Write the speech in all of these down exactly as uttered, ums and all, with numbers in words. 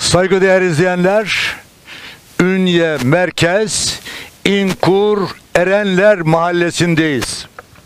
Saygıdeğer izleyenler, Ünye Merkez İnkur Erenler Mahallesi'ndeyiz.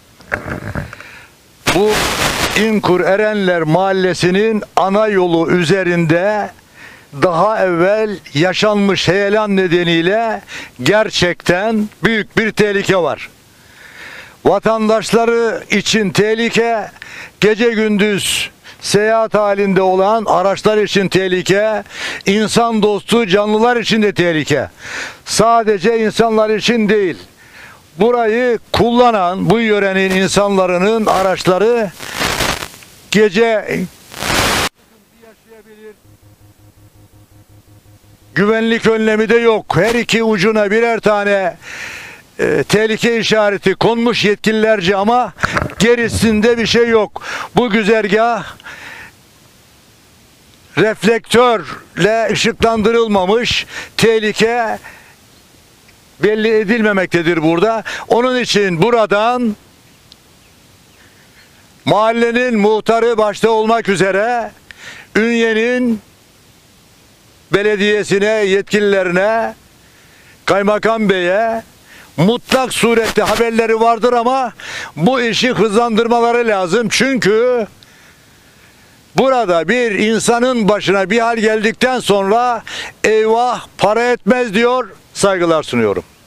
Bu İnkur Erenler Mahallesi'nin ana yolu üzerinde daha evvel yaşanmış heyelan nedeniyle gerçekten büyük bir tehlike var. Vatandaşları için tehlike, gece gündüz seyahat halinde olan araçlar için tehlike, insan dostu canlılar için de tehlike. Sadece insanlar için değil. Burayı kullanan, bu yörenin insanların araçları gece yaşayabilir. Güvenlik önlemi de yok. Her iki ucuna birer tane e, tehlike işareti konmuş yetkililerce ama gerisinde bir şey yok. Bu güzergah reflektörle ışıklandırılmamış, tehlike belli edilmemektedir burada. Onun için buradan mahallenin muhtarı başta olmak üzere Ünye'nin belediyesine, yetkililerine, kaymakam beye mutlak surette haberleri vardır ama bu işi hızlandırmaları lazım. Çünkü burada bir insanın başına bir hal geldikten sonra eyvah para etmez diyor, saygılar sunuyorum.